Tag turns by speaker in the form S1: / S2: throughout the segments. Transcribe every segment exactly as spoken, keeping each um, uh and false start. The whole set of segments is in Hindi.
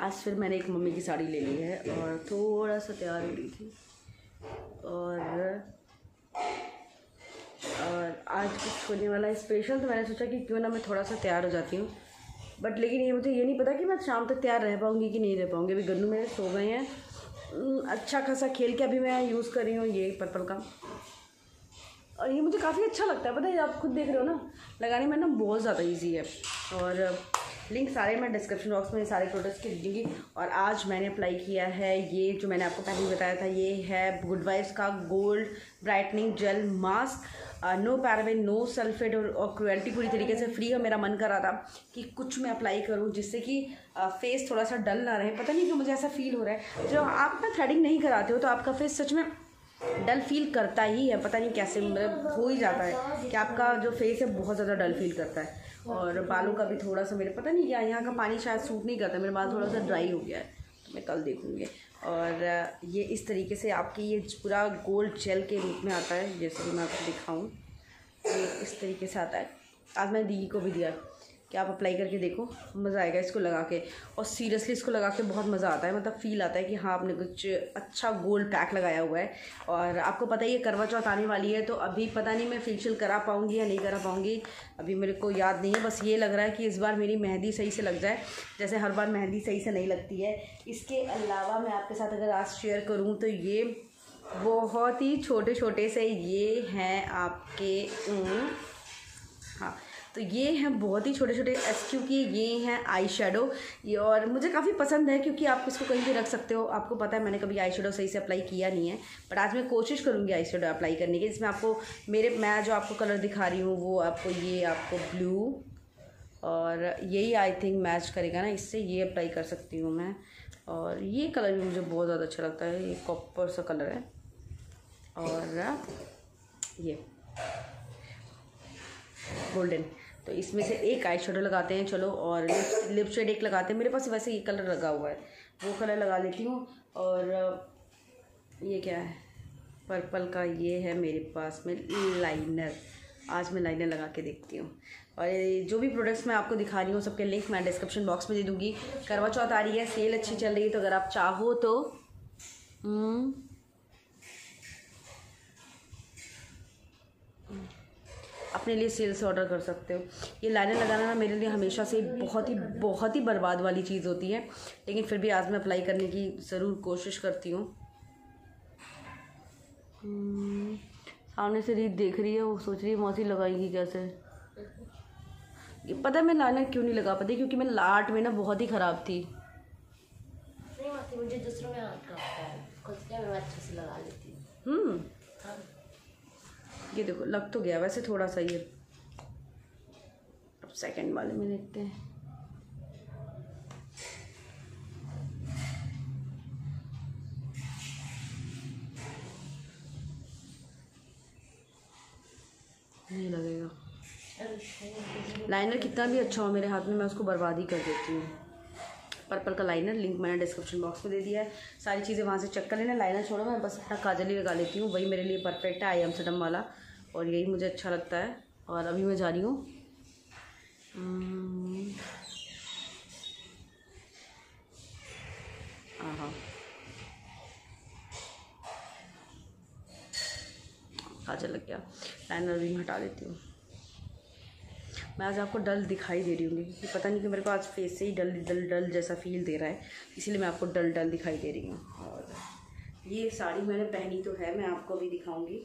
S1: आज फिर मैंने एक मम्मी की साड़ी ले ली है और थोड़ा सा तैयार हो रही थी और और आज कुछ होने वाला है स्पेशल, तो मैंने सोचा कि क्यों ना मैं थोड़ा सा तैयार हो जाती हूँ। बट लेकिन ये मुझे ये नहीं पता कि मैं शाम तक तैयार रह पाऊँगी कि नहीं रह पाऊँगी। अभी गन्नू मेरे सो गए हैं, अच्छा खासा खेल के अभी मैं यूज़ कर रही हूँ ये पर्पल का, और ये मुझे काफ़ी अच्छा लगता है। पता है, आप खुद देख रहे हो ना, लगाने में ना बहुत ज़्यादा इजी है। और लिंक सारे मैं डिस्क्रिप्शन बॉक्स में सारे प्रोडक्ट्स के दे दूँगी। और आज मैंने अप्लाई किया है ये जो मैंने आपको पहले बताया था, ये है गुड वाइब्स का gold brightening gel mask. No paraben, no sulphate और, और क्रुएल्टी पूरी तरीके से फ्री है। मेरा मन कर रहा था कि कुछ मैं अप्लाई करूँ जिससे कि फेस थोड़ा सा डल ना रहे। पता नहीं क्यों मुझे ऐसा फील हो रहा है, जब आप ना थ्रेडिंग नहीं कराते हो तो आपका फेस सच में डल फील करता ही है। पता नहीं कैसे, मतलब हो ही जाता है कि आपका जो फेस है बहुत ज़्यादा डल फील करता है। और बालों का भी थोड़ा सा, मेरे पता नहीं क्या, यहाँ का पानी शायद सूट नहीं करता, मेरे बाल थोड़ा सा ड्राई हो गया है, तो मैं कल देखूँगी। और ये इस तरीके से आपकी ये पूरा गोल्ड जेल के रूप में आता है, जैसे कि मैं आपको दिखाऊँ, ये इस तरीके से आता है। आज मैंने दीदी को भी दिया कि आप अप्लाई करके देखो, मज़ा आएगा इसको लगा के। और सीरियसली इसको लगा के बहुत मज़ा आता है, मतलब फ़ील आता है कि हाँ आपने कुछ अच्छा गोल्ड पैक लगाया हुआ है। और आपको पता ही है करवा चौथ आने वाली है, तो अभी पता नहीं मैं फेशियल करा पाऊँगी या नहीं करा पाऊँगी, अभी मेरे को याद नहीं है। बस ये लग रहा है कि इस बार मेरी मेहंदी सही से लग जाए, जैसे हर बार मेहंदी सही से नहीं लगती है। इसके अलावा मैं आपके साथ अगर आज शेयर करूँ तो ये बहुत ही छोटे छोटे से ये हैं आपके, हाँ तो ये हैं बहुत ही छोटे छोटे एस क्यू की, ये हैं आई शेडो। ये और मुझे काफ़ी पसंद है क्योंकि आप इसको कहीं भी रख सकते हो। आपको पता है मैंने कभी आई शेडो सही से अप्लाई किया नहीं है, बट आज मैं कोशिश करूँगी आई शेडो अप्लाई करने की, जिसमें आपको मेरे मैं जो आपको कलर दिखा रही हूँ वो आपको ये आपको ब्लू और यही आई थिंक मैच करेगा ना, इससे ये अप्लाई कर सकती हूँ मैं। और ये कलर भी मुझे बहुत ज़्यादा अच्छा लगता है, ये कॉपर सा कलर है। और ये गोल्डन, तो इसमें से एक आई शेडो लगाते हैं चलो, और लिप शेड एक लगाते हैं। मेरे पास वैसे ये कलर लगा हुआ है, वो कलर लगा लेती हूँ। और ये क्या है, पर्पल का ये है मेरे पास में लाइनर, आज मैं लाइनर लगा के देखती हूँ। और जो भी प्रोडक्ट्स मैं आपको दिखा रही हूँ सबके लिंक मैं डिस्क्रिप्शन बॉक्स में दे दूँगी। करवा चौथ आ रही है, सेल अच्छी चल रही है, तो अगर आप चाहो तो अपने लिए सेल से ऑर्डर कर सकते हो। ये लाइनर लगाना ना मेरे लिए हमेशा से बहुत ही बहुत ही बर्बाद वाली चीज़ होती है, लेकिन फिर भी आज मैं अप्लाई करने की ज़रूर कोशिश करती हूँ। सामने से रीत देख रही है, वो सोच रही है मौसी लगाएगी कैसे। ये पता है मैं लाइनर क्यों नहीं लगा पाती, क्योंकि मैं लाट में ना बहुत ही ख़राब थी।
S2: नहीं मौसी, मुझे दूसरों में हाथ कांपता है, खुद के मैं अच्छे से लगा लेती हूँ।
S1: हम्म ये देखो लग तो गया वैसे थोड़ा सा ये। अब सेकंड वाले में देखते हैं। नहीं लगेगा, लाइनर कितना भी अच्छा हो मेरे हाथ में मैं उसको बर्बाद ही कर देती हूँ। पर्पल का लाइनर लिंक मैंने डिस्क्रिप्शन बॉक्स में दे दिया है, सारी चीज़ें वहाँ से चेक कर लेना। लाइनर छोड़ो, मैं बस अपना काजल ही लगा लेती हूँ, वही मेरे लिए परफेक्ट है, आई एम सडम वाला, और यही मुझे अच्छा लगता है। और अभी मैं जा रही हूँ हाँ काजल लग गया, लाइनर भी हटा देती हूँ। मैं आज आपको डल दिखाई दे रही हूँ क्योंकि पता नहीं कि मेरे को आज फेस से ही डल डल डल जैसा फील दे रहा है, इसीलिए मैं आपको डल डल दिखाई दे रही हूँ। और ये साड़ी मैंने पहनी तो है, मैं आपको भी दिखाऊंगी।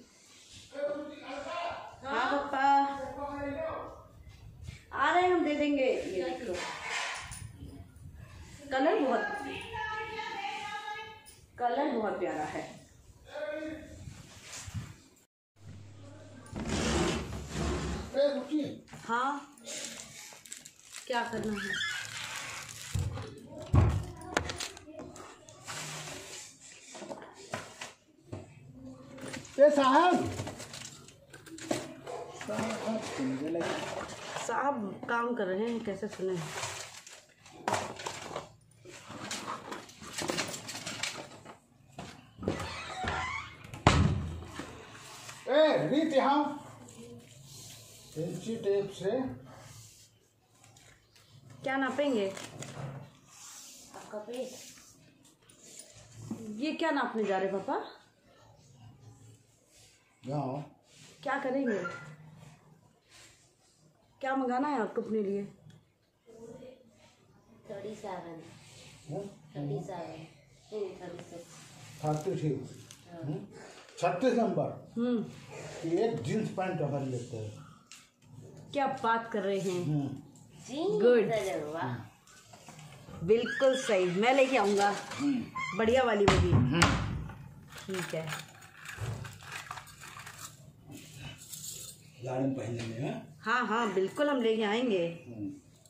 S1: हाँ पापा आ रहे हैं, हम दे देंगे। ये देख लो, कलर बहुत कलर बहुत प्यारा है। हाँ क्या करना है,
S3: ए साहब
S1: साहब काम कर रहे हैं, कैसे सुने।
S3: ए रीत यहाँ इंची टेप से
S1: क्या नापेंगे?
S2: आपका का पेस्ट।
S1: ये क्या नापने जा रहे पापा?
S3: जाओ।
S1: क्या करेंगे? क्या मंगाना है आपको अपने लिए?
S2: थर्टी सेवन
S3: हाँ?
S2: Thirty seven thirty six
S3: thirty six छत्तीस नंबर
S1: हम्म
S3: एक जींस पैंट अगर लेते हैं।
S1: क्या बात कर रहे हैं?
S3: हम्म,
S2: जी
S1: Good.
S2: वाह।
S1: बिल्कुल सही, मैं लेके आऊँगा बढ़िया वाली वो भी।
S3: हम्म।
S1: ठीक है,
S3: गाड़ी में पहनने में है।
S1: हाँ हाँ बिल्कुल हम लेके आएंगे।
S3: हम्म।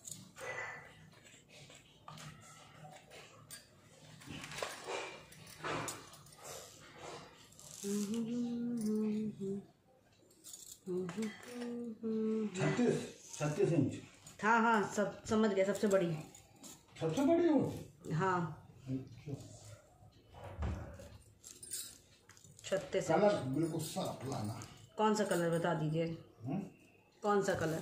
S3: छत्तीस छत्तीस इंच
S1: हाँ हाँ सब समझ गया, सबसे बड़ी।
S3: सबसे बड़ी होती।
S1: हाँ छत्तीस।
S3: कलर बिल्कुल साफ लाना।
S1: कौन सा कलर बता दीजिए?
S3: हम्म?
S1: कौन सा कलर?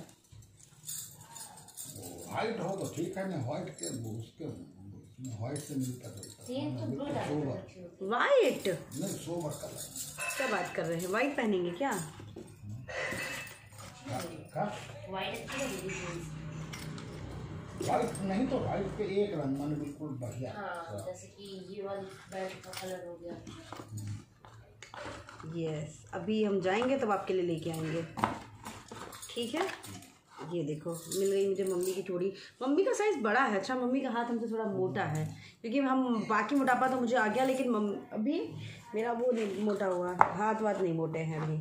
S3: व्हाइट हो तो ठीक है ना, व्हाइट के उसके व्हाइट से मिलता
S2: ये तो ब्लू
S3: जुलता सोबर
S1: वाइट?
S3: नहीं, सोबर कलर।
S1: क्या बात कर रहे हैं, वाइट पहनेंगे क्या?
S3: का
S2: वाइट अच्छी लगेगी जीन्स।
S3: व्हाइट नहीं तो व्हाइट के एक रंग में बिल्कुल बढ़िया।
S2: हाँ जैसे कि ये वाली बेल्ट का कलर हो गया।
S1: यस, अभी हम जाएंगे तब आपके लिए लेके आएंगे, ठीक है? ये देखो मिल गई मुझे मम्मी की चूड़ी। मम्मी का साइज़ बड़ा है। अच्छा, मम्मी का हाथ हमसे थोड़ा मोटा है क्योंकि हम बाकी मोटापा तो मुझे आ गया, लेकिन मम्मी अभी मेरा वो नहीं मोटा हुआ, हाथ वाथ नहीं मोटे हैं अभी।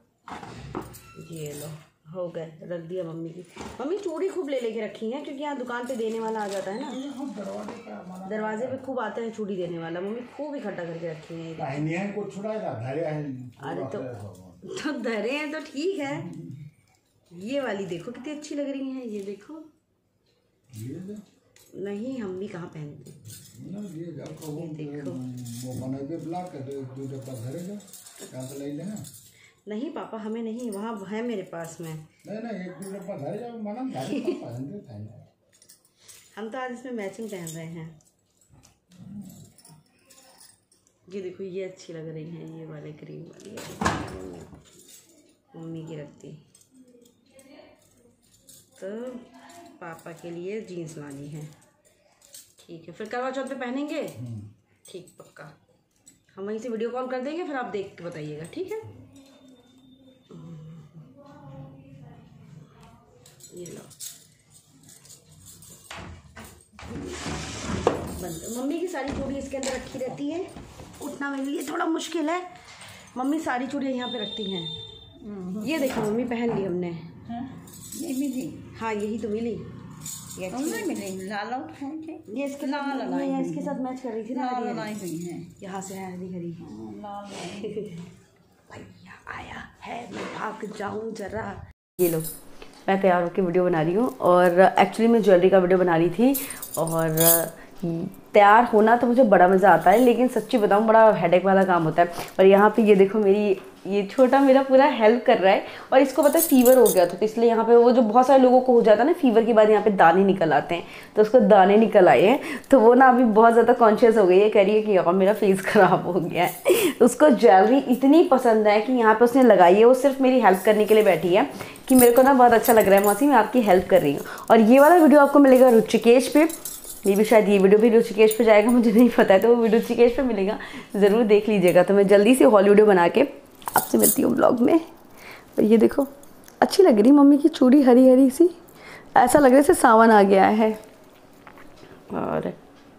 S1: ये लो हो गए, रख दिया मम्मी की। मम्मी चूड़ी खूब ले लेके रखी है क्योंकि यहाँ दुकान पे देने वाला आ जाता है ना, दरवाजे पे खूब आते हैं चूड़ी देने वाला। मम्मी खूब इकट्ठा करके रखी है।
S3: पहनी है कुछ छुड़ाएगा धैर्य है।
S1: अरे तो तो धरे हैं तो ठीक है। ये वाली देखो कितनी अच्छी लग रही है, ये देखो।
S3: ये दे
S1: नहीं हम भी कहाँ पहनते
S3: ना, ये जाओ को वो
S1: देखो।
S3: वो बनाए ब्लॉक के दो दो डब्बा धरेगा क्या तो ले लेना।
S1: नहीं पापा हमें नहीं, वहाँ है मेरे पास में।
S3: नहीं नहीं, एक दो डब्बा धरे जाओ मना धरे तो पहन दे पहन।
S1: हम तो आज इसमें मैचिंग पहन रहे हैं। ये देखो ये अच्छी लग रही है, ये वाले क्रीम वाली है, मम्मी की रखती। तो पापा के लिए जीन्स लानी है, ठीक है? फिर करवा चौथ पे पहनेंगे, ठीक पक्का। हम वहीं से वीडियो कॉल कर देंगे, फिर आप देख के बताइएगा, ठीक है? ये लो बंद। मम्मी की सारी चूड़ी इसके अंदर रखी रहती है, उठना मेरे लिए थोड़ा मुश्किल है। मम्मी सारी चूड़ियाँ यहाँ पे रखती हैं। ये देखो मम्मी पहन ली हमने।
S4: ये मिली?
S1: हाँ यही तो मिली। ये
S4: हमने मिली लाल आउट है
S1: ये इसके
S4: लाल
S1: साथ
S4: लाई
S1: ये इसके साथ मैच कर रही थी ना,
S4: लाल
S1: हरी
S4: लाई
S1: हरी।
S4: हुई है।
S1: यहाँ से है हरी हरी।
S4: लाल लाई
S1: भैया आया है, मैं भाग जाऊँ जरा। ये लो मैं तैयार होकर वीडियो बना रही हूँ, और एक्चुअली मैं ज्वेलरी का वीडियो बना रही थी। और तैयार होना तो मुझे बड़ा मज़ा आता है, लेकिन सच्ची बताऊँ बड़ा हेडेक वाला काम होता है। और यहाँ पे ये देखो मेरी ये छोटा मेरा पूरा हेल्प कर रहा है। और इसको पता है फीवर हो गया था, तो इसलिए यहाँ पे वो जो बहुत सारे लोगों को हो जाता है ना फीवर के बाद यहाँ पे दाने निकल आते हैं, तो उसको दाने निकल आए हैं। तो वो ना अभी बहुत ज़्यादा कॉन्शियस हो गई है, कह रही है कि यार मेरा फेस ख़राब हो गया है। उसको ज्वेलरी इतनी पसंद है कि यहाँ पर उसने लगाई है, वो सिर्फ मेरी हेल्प करने के लिए बैठी है कि मेरे को ना बहुत अच्छा लग रहा है मौसी मैं आपकी हेल्प कर रही हूँ। और ये वाला वीडियो आपको मिलेगा ऋषिकेश पे, ये भी शायद ये वीडियो भी ऋषिकेश पे जाएगा, मुझे नहीं पता है, तो वो वीडियो ऋषिकेश पे मिलेगा, ज़रूर देख लीजिएगा। तो मैं जल्दी से हॉल वीडियो बना के आपसे मिलती हूँ ब्लॉग में। और ये देखो अच्छी लग रही मम्मी की चूड़ी, हरी हरी सी, ऐसा लग रहा है जैसे सावन आ गया है। और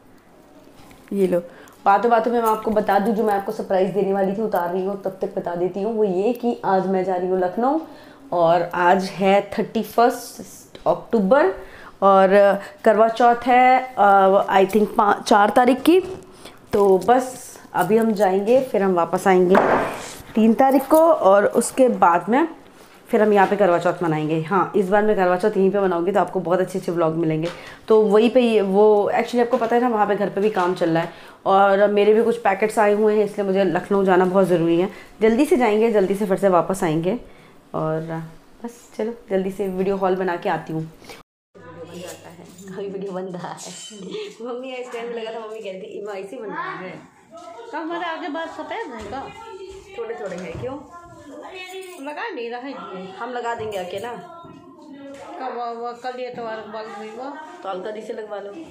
S1: ये लो बातों बातों में मैं आपको बता दूँ, जो मैं आपको सरप्राइज़ देने वाली थी उतार रही हूँ, तब तक बता देती हूँ। वो ये कि आज मैं जा रही हूँ लखनऊ, और आज है थर्टी फर्स्ट अक्टूबर, और करवा चौथ है आई थिंक पाँच चार तारीख की। तो बस अभी हम जाएंगे, फिर हम वापस आएंगे तीन तारीख को, और उसके बाद में फिर हम यहाँ पे करवा चौथ मनाएंगे। हाँ इस बार मैं करवा चौथ यहीं पे मनाऊंगी, तो आपको बहुत अच्छे अच्छे व्लॉग मिलेंगे। तो वहीं पे वो एक्चुअली आपको पता है ना, वहाँ पे घर पे भी काम चल रहा है, और मेरे भी कुछ पैकेट्स आए हुए हैं, इसलिए मुझे लखनऊ जाना बहुत ज़रूरी है। जल्दी से जाएंगे, जल्दी से फिर से वापस आएंगे। और बस चलो जल्दी से वीडियो कॉल बना के आती हूँ। वीडियो बन जाता है। अभी वीडियो बन रहा है। मम्मी का स्टैंड में लगा था, मम्मी कहती इमा ऐसे बन रहा है।
S4: तो हमारे आगे बात सफ़ेद है का?
S1: थोड़े थोड़े हैं, क्यों
S4: लगा नहीं रहा है,
S1: हम लगा देंगे अकेला।
S4: कब वो कल ये तो बाल हुई वो
S1: तो अलकदी से लगवा लो।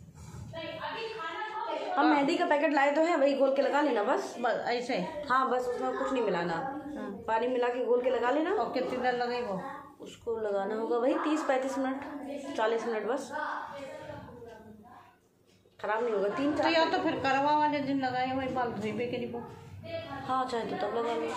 S1: हम मेहंदी का पैकेट लाए तो है, वही घोल के लगा लेना बस।
S4: बस ऐसे?
S1: हाँ बस, उसमें कुछ नहीं मिलाना, पानी मिला के घोल के लगा लेना।
S4: और कितनी देर लगेगा?
S1: उसको लगाना होगा वही तीस पैंतीस मिनट चालीस मिनट बस, खराब नहीं होगा। तीन
S4: तो
S1: चार
S4: या तो फिर करवा वाले दिन लगाए वही बाल धोई पे के नहीं।
S1: हाँ चाहे तो तब लगा लो।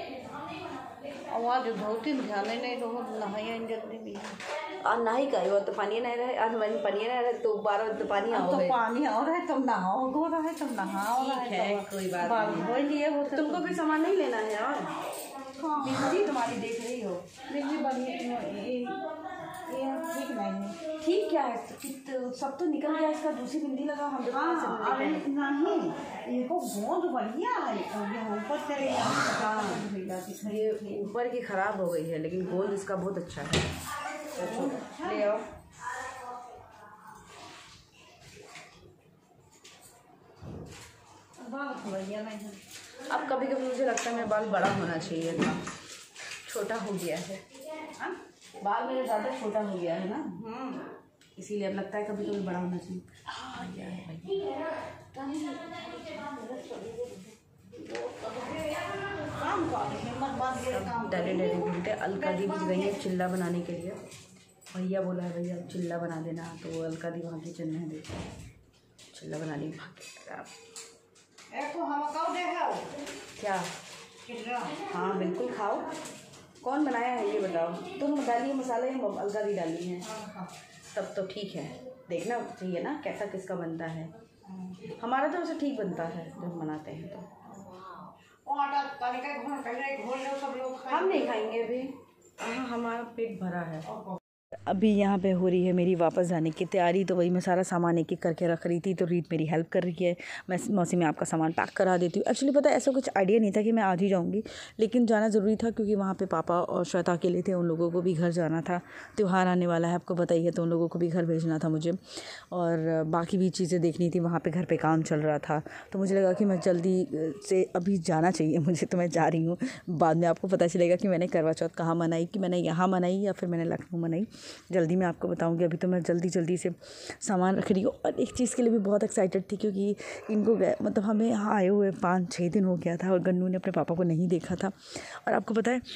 S4: आवाज धोती ध्यान ही नहीं रहो, नहाया जल्दी भी
S1: आज नहाई का वो तो पानी नहीं रहे, आज मैंने पानी नहीं रहे तो बारह तो पानी आओ
S4: तो पानी आ रहा है तुम नहाओ, गो रहा है तुम नहाओ रहा है,
S1: कोई बात
S4: बाल
S1: नहीं।
S4: धो लिए वो
S1: तुमको भी सामान नहीं लेना है यार।
S4: हाँ
S1: बिजली तुम्हारी देख रही हो,
S4: बिजली बढ़िया ये ये ठीक नहीं।
S1: ठीक क्या है, कित- सब तो निकल गया इसका, दूसरी बिंदी लगा हम लोग कहाँ से
S4: हाँ अरे
S1: बिंदी करें?
S4: नहीं, इनको गोंद बढ़िया है, ये ऊपर चले
S1: हाँ ये ऊपर की खराब हो गई है, लेकिन गोल्ड इसका बहुत अच्छा है। अच्छा, ले आओ।
S4: बाल बढ़िया नहीं है।
S1: अब कभी कभी मुझे लगता है मेरा बाल बड़ा होना चाहिए था, छोटा हो गया है। हाँ? बाल मेरे ज़्यादा छोटा हो गया है ना, इसीलिए अब लगता है कभी कभी बड़ा होना चाहिए। डरे डरे घूमते। अलका दी भी गई है चिल्ला बनाने के लिए, भैया बोला है भैया चिल्ला बना देना, तो वो अलका दी वहाँ की चलने है, देखो चिल्ला बनाने भाग क्या। हाँ बिल्कुल खाओ। कौन बनाया है ये बताओ, तुम डालिए मसाला या अलका दी डाली है? तब तो ठीक है, देखना चाहिए ना कैसा किसका बनता है। हमारा तो वैसे ठीक बनता है जब बनाते हैं तो। हम नहीं खाएंगे अभी, हाँ हमारा पेट भरा है। अभी यहाँ पे हो रही है मेरी वापस जाने की तैयारी, तो वही मैं सारा सामान एक एक करके रख रही थी, तो रीत मेरी हेल्प कर रही है। मैं मौसी में आपका सामान पैक करा देती हूँ। एक्चुअली पता है ऐसा कुछ आइडिया नहीं था कि मैं आज ही जाऊँगी, लेकिन जाना ज़रूरी था क्योंकि वहाँ पे पापा और श्वेता अकेले थे, उन लोगों को भी घर जाना था। त्यौहार आने वाला है आपको पता ही है, तो उन लोगों को भी घर भेजना था मुझे, और बाकी भी चीज़ें देखनी थी। वहाँ पर घर पर काम चल रहा था, तो मुझे लगा कि मैं जल्दी से अभी जाना चाहिए मुझे, तो मैं जा रही हूँ। बाद में आपको पता चलेगा कि मैंने करवा चौथ कहाँ मनाई, कि मैंने यहाँ मनाई या फिर मैंने लखनऊ मनाई, जल्दी मैं आपको बताऊंगी। अभी तो मैं जल्दी जल्दी से सामान रख रही हूँ, और एक चीज़ के लिए भी बहुत एक्साइटेड थी क्योंकि इनको गए मतलब हमें यहाँ आए हुए पाँच छः दिन हो गया था, और गन्नू ने अपने पापा को नहीं देखा था। और आपको पता है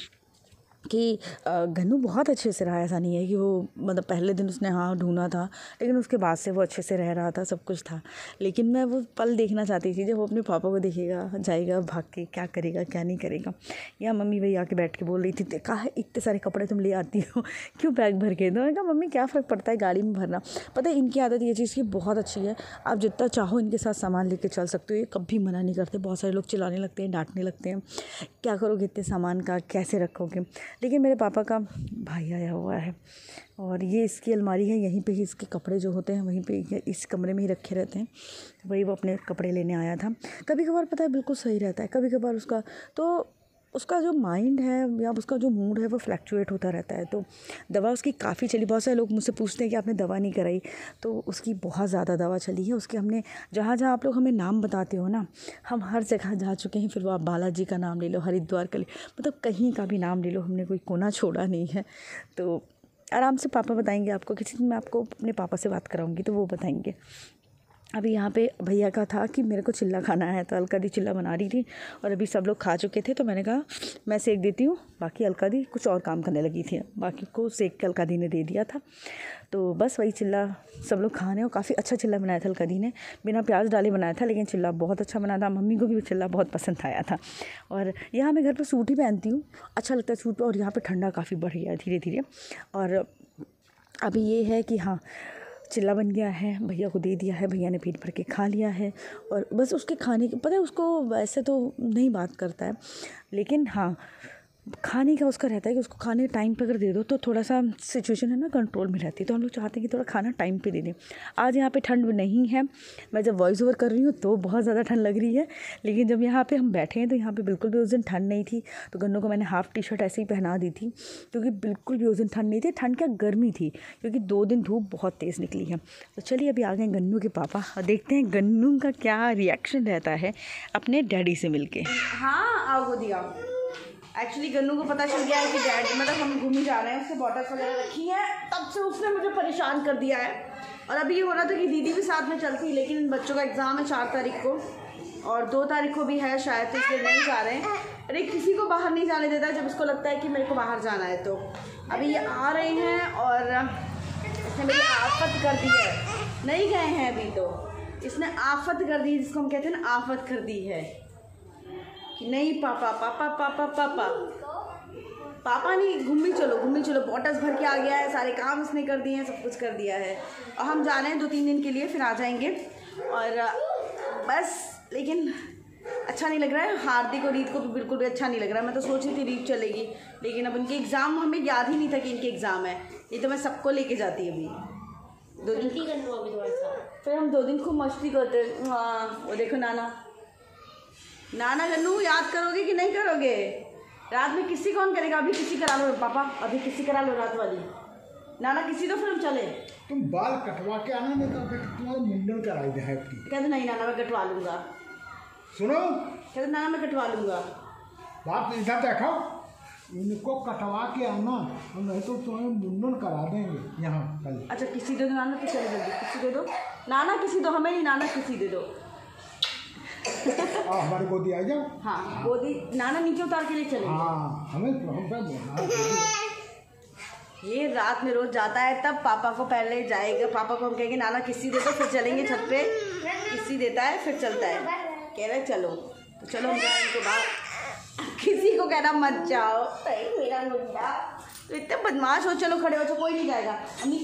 S1: कि गन्नू बहुत अच्छे से रहा, ऐसा नहीं है कि वो मतलब पहले दिन उसने हाँ ढूंढा था, लेकिन उसके बाद से वो अच्छे से रह रहा था, सब कुछ था। लेकिन मैं वो पल देखना चाहती थी जब वो अपने पापा को देखेगा, जाएगा भाग के, क्या करेगा क्या नहीं करेगा। या मम्मी वही आके बैठ के बोल रही थी, देखा है इतने सारे कपड़े तुम ले आती हो, क्यों बैग भर के? तो मैंने कहा मम्मी क्या फ़र्क पड़ता है गाड़ी में भरना। पता है इनकी आदत ये चीज़ की बहुत अच्छी है, आप जितना चाहो इनके साथ सामान लेके चल सकते हो, ये कभी मना नहीं करते। बहुत सारे लोग चिल्लाने लगते हैं, डांटने लगते हैं, क्या करोगे इतने सामान का, कैसे रखोगे। लेकिन मेरे पापा का भाई आया हुआ है, और ये इसकी अलमारी है, यहीं पे ही इसके कपड़े जो होते हैं वहीं पे इस कमरे में ही रखे रहते हैं। वही वो अपने कपड़े लेने आया था। कभी कभार पता है बिल्कुल सही रहता है, कभी कभार उसका तो उसका जो माइंड है या उसका जो मूड है वो फ्लैक्चुएट होता रहता है। तो दवा उसकी काफ़ी चली। बहुत सारे लोग मुझसे पूछते हैं कि आपने दवा नहीं कराई, तो उसकी बहुत ज़्यादा दवा चली है उसके। हमने जहाँ जहाँ आप लोग हमें नाम बताते हो ना, हम हर जगह जा चुके हैं। फिर वो आप बालाजी का नाम ले लो, हरिद्वार का ले, मतलब कहीं का भी नाम ले लो, हमने कोई कोना छोड़ा नहीं है। तो आराम से पापा बताएंगे आपको, किसी दिन मैं आपको अपने पापा से बात कराऊंगी तो वो बताएंगे। अभी यहाँ पे भैया का था कि मेरे को चिल्ला खाना है, तो अलका दी चिल्ला बना रही थी, और अभी सब लोग खा चुके थे, तो मैंने कहा मैं सेक देती हूँ। बाकी अलका दी कुछ और काम करने लगी थी, बाकी को सेक के अलका दी ने दे दिया था। तो बस वही चिल्ला सब लोग खा रहे हैं, और काफ़ी अच्छा चिल्ला बनाया था अलका दी ने, बिना प्याज डाले बनाया था, लेकिन चिल्ला बहुत अच्छा बना था। मम्मी को भी चिल्ला बहुत पसंद आया था। और यहाँ मैं घर पर सूट ही पहनती हूँ, अच्छा लगता है सूट पर, और यहाँ पर ठंडा काफ़ी बढ़ गया है धीरे धीरे। और अभी ये है कि हाँ चिल्ला बन गया है, भैया को दे दिया है, भैया ने पेट भर के खा लिया है। और बस उसके खाने के पता है उसको वैसे तो नहीं बात करता है, लेकिन हाँ खाने का उसका रहता है कि उसको खाने टाइम पे अगर दे दो तो थोड़ा सा सिचुएशन है ना कंट्रोल में रहती है। तो हम लोग चाहते हैं कि थोड़ा खाना टाइम पे दे दें। आज यहाँ पे ठंड नहीं है, मैं जब वॉइस ओवर कर रही हूँ तो बहुत ज़्यादा ठंड लग रही है, लेकिन जब यहाँ पे हम बैठे हैं तो यहाँ पे बिल्कुल भी उस दिन ठंड नहीं थी। तो गन्नू को मैंने हाफ़ टी शर्ट ऐसे ही पहना दी थी क्योंकि बिल्कुल भी उस दिन ठंड नहीं थी। ठंड क्या गर्मी थी, क्योंकि दो दिन धूप बहुत तेज़ निकली है। तो चलिए अभी आ गए गन्नू के पापा और देखते हैं गन्नू का क्या रिएक्शन रहता है अपने डैडी से मिल के। हाँ आओ दिया। एक्चुअली गन्नू को पता चल गया है कि डैड मतलब हम घूमने जा रहे हैं, उससे बॉटल्स वगैरह रखी हैं, तब से उसने मुझे परेशान कर दिया है। और अभी ये हो रहा था कि दीदी भी साथ में चलती, लेकिन इन बच्चों का एग्ज़ाम है चार तारीख को और दो तारीख को भी है शायद, तो इसलिए नहीं जा रहे हैं। अरे किसी को बाहर नहीं जाने देता जब इसको लगता है कि मेरे को बाहर जाना है। तो अभी ये आ रहे हैं और इसने मेरी आफत कर दी है। नहीं गए हैं अभी, तो इसने आफत कर दी, जिसको हम कहते हैं ना आफत कर दी है कि नहीं पापा पापा पापा पापा पापा नहीं, घूमने चलो घूमने चलो। बॉटल्स भर के आ गया है, सारे काम इसने कर दिए हैं, सब कुछ कर दिया है। और हम जा रहे हैं दो तीन दिन के लिए, फिर आ जाएंगे। और बस लेकिन अच्छा नहीं लग रहा है। हार्दिक और रीत को भी बिल्कुल भी अच्छा नहीं लग रहा है। मैं तो सोच रही थी रीत चलेगी, लेकिन अब उनके एग्ज़ाम हमें याद ही नहीं था कि इनके एग्ज़ाम है। ये तो मैं सबको लेके जाती अभी दो दिन
S2: अभी तुम्हारे साथ।
S1: फिर हम दो दिन खूब मस्ती करते। हाँ वो देखो नाना नाना गन्नू याद करोगे कि नहीं करोगे? रात में किसी कौन करेगा? अभी किसी करा लो पापा, अभी किसी करा लो रात वाली। नाना किसी तो फिर हम चले।
S3: तुम बाल कटवा के आना, नहीं तो फिर तुम्हारा मुंडन कराई दे है।
S1: कहते नहीं नाना मैं कटवा लूँगा।
S3: सुनो,
S1: कहते नाना मैं कटवा लूँगा।
S3: बात इधर देखो, इनको कटवा के आना, नहीं तो तुम्हें मुंडन करा देंगे यहाँ कल।
S1: अच्छा किसी दे दो नाना, तो चले जल्दी किसी दे दो नाना, किसी दो हमें नहीं नाना, किसी दे दो।
S3: आ, हमारी गोदी आ जाओ।
S1: हाँ गोदी नाना नीचे उतार के ले चले।
S3: हाँ हमें हम पे
S1: ये रात में रोज जाता है, तब पापा को पहले जाएगा, पापा को हम कहेंगे नाना किसी दे दो, फिर चलेंगे छत पे। किसी देता है फिर चलता है, कह रहे चलो तो चलो हम जाए इनके बाद। किसी को कहना मत जाओ, मेरा मुंडा तो इतने बदमाश हो। चलो खड़े हो, तो कोई नहीं जाएगा।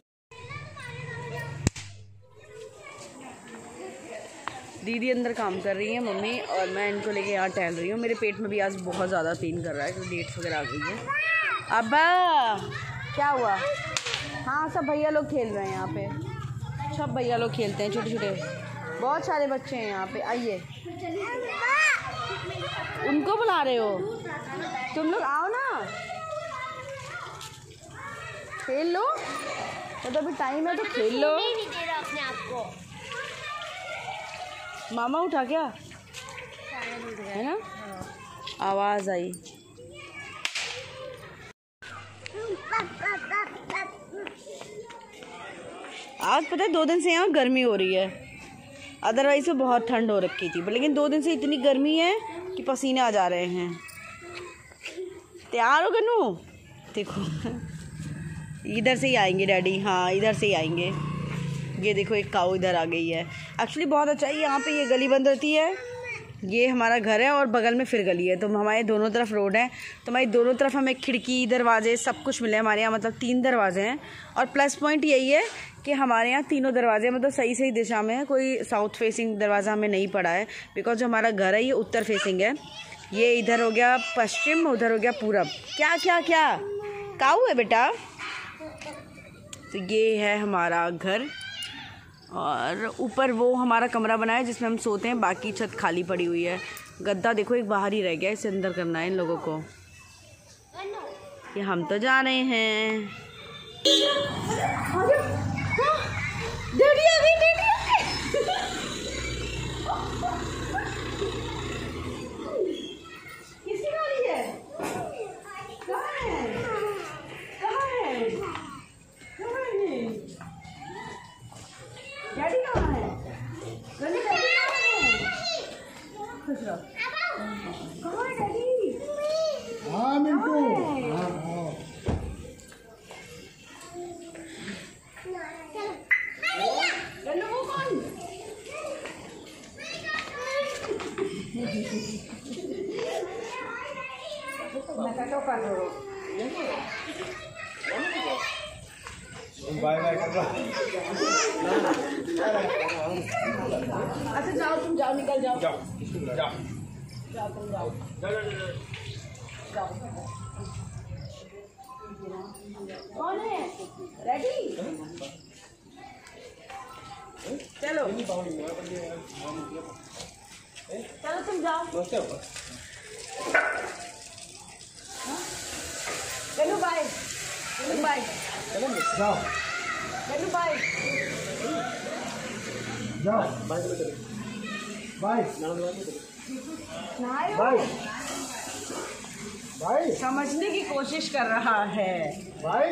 S1: दीदी अंदर काम कर रही है मम्मी, और मैं इनको लेके यहाँ टहल रही हूँ। मेरे पेट में भी आज बहुत ज़्यादा पेन कर रहा है, तो डेट्स वगैरह आ गई है। अब्बा क्या हुआ? हाँ सब भैया लोग खेल रहे हैं यहाँ पे, सब भैया लोग खेलते हैं, छोटे छोटे बहुत सारे बच्चे हैं यहाँ पे। आइए, उनको बुला रहे हो? तुम लोग आओ ना, खेल लो, तो अभी टाइम है तो खेल लो।
S2: नहीं दे रहा अपने आप को।
S1: मामा उठा क्या है ना? आवाज़ आई। आज पता है दो दिन से यहाँ गर्मी हो रही है, अदरवाइज तो बहुत ठंड हो रखी थी, लेकिन दो दिन से इतनी गर्मी है कि पसीने आ जा रहे हैं। तैयार हो गन्नू? देखो इधर से ही आएंगे डैडी, हाँ इधर से ही आएंगे। ये देखो एक काऊ इधर आ गई है। एक्चुअली बहुत अच्छा है, यहाँ पे ये गली बंद होती है, ये हमारा घर है और बगल में फिर गली है, तो हमारे दोनों तरफ रोड है। तो हमारी दोनों तरफ हमें खिड़की दरवाजे सब कुछ मिले हमारे यहाँ, मतलब तीन दरवाजे हैं। और प्लस पॉइंट यही है कि हमारे यहाँ तीनों दरवाजे मतलब सही सही दिशा में है, कोई साउथ फेसिंग दरवाज़ा हमें नहीं पड़ा है, बिकॉज जो हमारा घर है ये उत्तर फेसिंग है। ये इधर हो गया पश्चिम, उधर हो गया पूरब। क्या क्या क्या काऊ है बेटा? तो ये है हमारा घर, और ऊपर वो हमारा कमरा बना है जिसमें हम सोते हैं, बाकी छत खाली पड़ी हुई है। गद्दा देखो एक बाहर ही रह गया, इसे अंदर करना है इन लोगों को। ये हम तो जा रहे हैं। डैडी आ गई, डैडी आ गई। किसकी गाड़ी है? कहाँ है? कहाँ है? कहाँ है? डैडी कहाँ है? डैडी डैडी कहाँ है? खुश रहो। कहाँ है डैडी?
S3: हाँ मिंटू, हाँ हाँ।
S1: गन्नू वो कौन? नकाटो का दो।
S3: बाय बाय कर।
S1: अच्छा जाओ तुम जाओ, निकल जाओ
S3: जाओ जाओ
S1: जाओ तुम जाओ जाओ। कौन है? रेडी? चलो चलो तुम जाओ। गन्नू बाय, गन्नू बाय,
S3: जाओ
S1: गन्नू बाय,
S3: जाओ बाय
S1: नहाए हो?
S3: बाय बाय
S1: समझने की कोशिश कर रहा है।
S3: बाय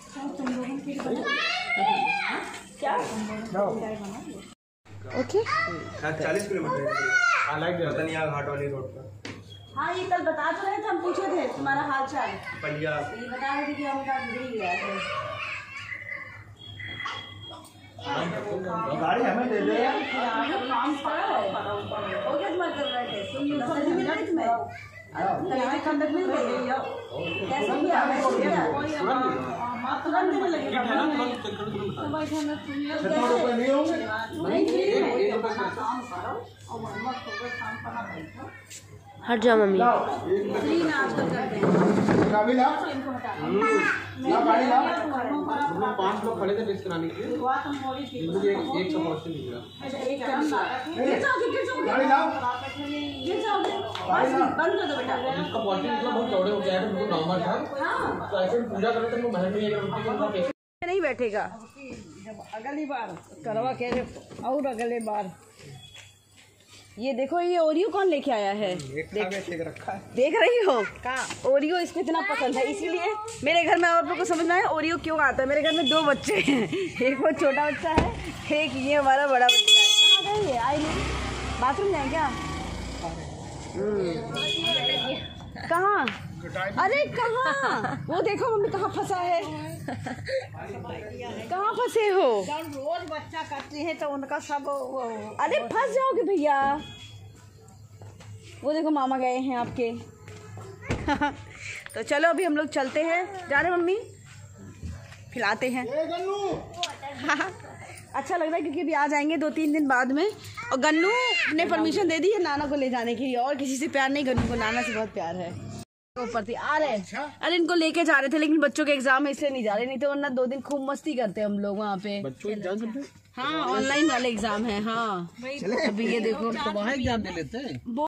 S1: क्या?
S3: जाओ
S1: ओके।
S5: चालीस kilometre
S3: I like that
S5: Patnia Ghat वाली रोड पर
S1: हाँ ये कल बता तो रहे थे, हम पूछे थे तुम्हारा हाल चाल,
S5: पलिया
S1: ये बता रहे थे कि हम कहा गुजर गया है।
S3: गाड़ी हमें दे दे
S1: काम करो। हो गया तुम्हारा कर रहे थे, तुम नहीं मिल रही तुम्हें? तुम्हारे कंडक्ट मिल गई? कैसे किया? तुरंत में लगेगा।
S3: सत्तर रुपये नहीं होंगे
S2: हट जा मम्मी।
S3: लाओ
S1: क्लीन आजकल करते हैं।
S3: चाबी लाओ लाओ गाड़ी लाओ
S5: पांच लोग खड़े थे टेस्ट कराने के लिए एक एक सौ पॉजिटिव निकला
S1: गिर जाओगे, गिर जाओगे,
S3: गाड़ी लाओ
S1: गिर जाओगे। बस बंद कर दो बेटा।
S5: जिसका पॉजिटिव निकला बहुत चौड़े हो गया है बिल्कुल नॉर्मल था तो ऐसे पूजा करते तो महल में एक रुपये का टेस्ट
S1: नहीं बैठेगा।
S4: जब अगली बार करवा के रे और अगले बार
S1: ये देखो, ये ओरियो कौन लेके आया है? देख,
S3: रखा है
S1: देख रही हो? ओरियो इसको इतना पसंद है, इसीलिए मेरे घर में। और लोगों को समझना है ओरियो क्यों आता है। मेरे घर में दो बच्चे हैं, एक वो छोटा बच्चा है, एक ये हमारा बड़ा बच्चा है। कहाँ गए ये? आए नहीं? बाथरूम जाए क्या? कहाँ? अरे कहाँ? वो देखो मम्मी कहाँ फंसा है। कहाँ फंसे हो?
S4: जब रोज बच्चा करती है तो उनका सब वो
S1: अरे फंस जाओगे भैया। वो देखो मामा गए हैं आपके। तो चलो अभी हम लोग चलते हैं। जा रहे मम्मी? खिलाते हैं। अच्छा लग रहा है क्योंकि अभी आ जाएंगे दो तीन दिन बाद में। और गन्नू ने परमिशन दे दी है नाना को ले जाने के लिए, और किसी से प्यार नहीं, गन्नू को नाना से बहुत प्यार है। ऊपर थी आ रहे हैं। अरे इनको लेके जा रहे थे लेकिन बच्चों के एग्जाम है इसलिए नहीं जा रहे, नहीं तो वरना दो दिन खूब मस्ती करते हम लोग वहाँ पे।
S5: बच्चों एग्जाम चलते
S1: हाँ ऑनलाइन वाले एग्जाम है। हाँ अभी ये देखो
S5: तो वहाँ एग्जाम दे लेते हैं।